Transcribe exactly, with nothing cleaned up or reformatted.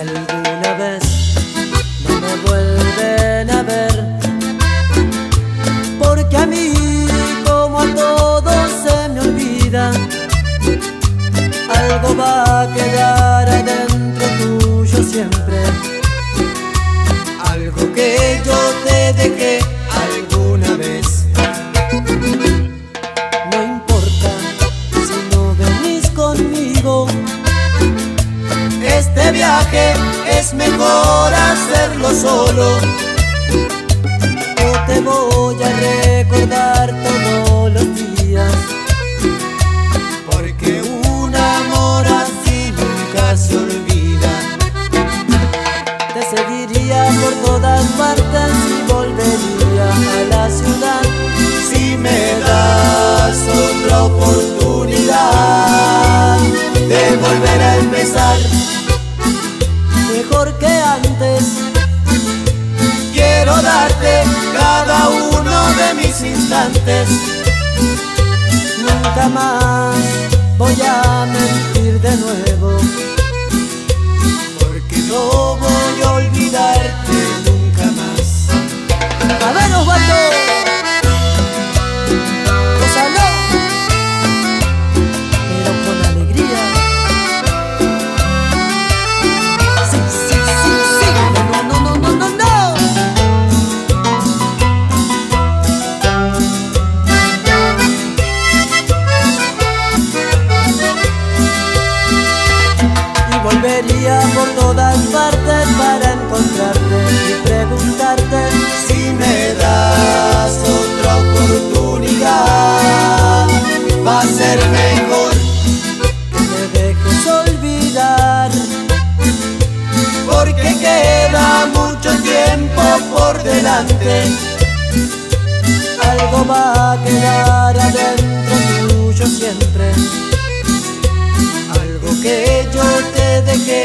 alguna vez no me vuelven a ver, porque a mí como a todos se me olvida, algo va a quedar adentro tuyo siempre, algo que yo te dejé alguna vez. No importa si no venís conmigo, este viaje es mejor hacerlo solo. Yo te voy a recordar todos los días, porque un amor así nunca se olvida. Te seguiría por todas partes y volvería a la ciudad si me das otra oportunidad de volver a empezar mejor que antes. Quiero darte cada uno de mis instantes, nunca más voy a mentir de nuevo, porque no voy a olvidarte nunca más. ¡A ver, Osvaldo! ¡Gózalo! Pero con alegría. Sí, sí, sí, sí. No, no, no, no, no, no. Volvería por todas partes para encontrarte y preguntarte si me das otra oportunidad. Va a ser mejor que me dejes olvidar, porque queda mucho tiempo por delante. Algo va a quedar adentro tuyo siempre, algo que yo te dejé